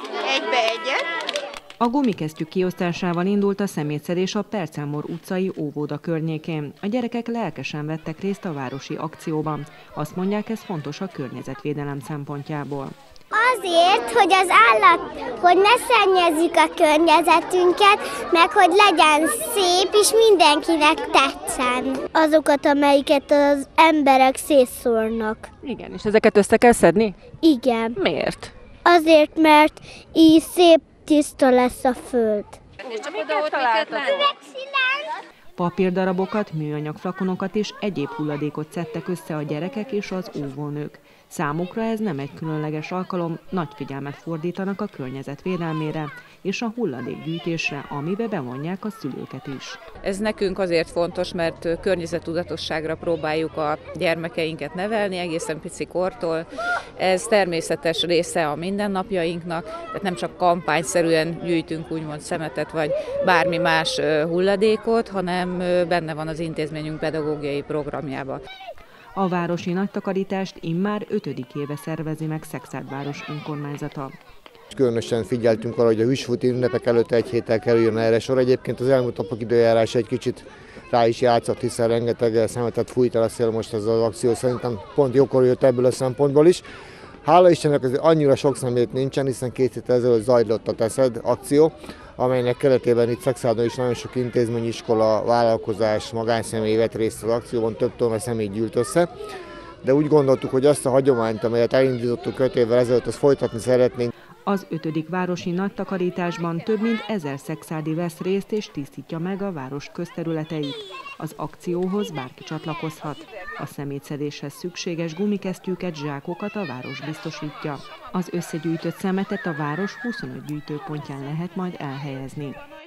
Egybe egyet. A gumikesztyűk kiosztásával indult a szemétszedés a Percelmor utcai óvoda környékén. A gyerekek lelkesen vettek részt a városi akcióban. Azt mondják, ez fontos a környezetvédelem szempontjából. Azért, hogy ne szennyezzük a környezetünket, meg hogy legyen szép, és mindenkinek tetszen. Azokat, amelyiket az emberek szétszórnak. Igen, és ezeket össze kell szedni? Igen. Miért? Azért, mert így szép, tiszta lesz a föld. Papírdarabokat, műanyag flakonokat és egyéb hulladékot szedtek össze a gyerekek és az óvónők. Számukra ez nem egy különleges alkalom, nagy figyelmet fordítanak a környezet védelmére és a hulladékgyűjtésre, amibe bevonják a szülőket is. Ez nekünk azért fontos, mert környezettudatosságra próbáljuk a gyermekeinket nevelni egészen pici kortól. Ez természetes része a mindennapjainknak, tehát nem csak kampányszerűen gyűjtünk úgymond szemetet vagy bármi más hulladékot, hanem benne van az intézményünk pedagógiai programjában. A városi nagytakarítást immár 5. éve szervezi meg Szekszárd önkormányzata. Különösen figyeltünk arra, hogy a húsvéti ünnepek előtt egy héttel kerüljön erre sor. Egyébként az elmúlt napok időjárás egy kicsit rá is játszott, hiszen rengeteg szemetet fújt el a szél most ez az akció. Szerintem pont jókor jött ebből a szempontból is. Hála Istennek azért annyira sok szemét nincsen, hiszen 2 héttel ezelőtt zajlott a Teszed akció, amelynek keretében itt Szekszárdon is nagyon sok intézmény, iskola, vállalkozás, magánszemély vett részt az akcióban, több tonna személy gyűlt össze. De úgy gondoltuk, hogy azt a hagyományt, amelyet elindítottuk 5 évvel ezelőtt, azt folytatni szeretnénk. Az 5. városi nagytakarításban több mint 1000 szekszárdi vesz részt és tisztítja meg a város közterületeit. Az akcióhoz bárki csatlakozhat. A szemétszedéshez szükséges gumikesztyűket, zsákokat a város biztosítja. Az összegyűjtött szemetet a város 25 gyűjtőpontján lehet majd elhelyezni.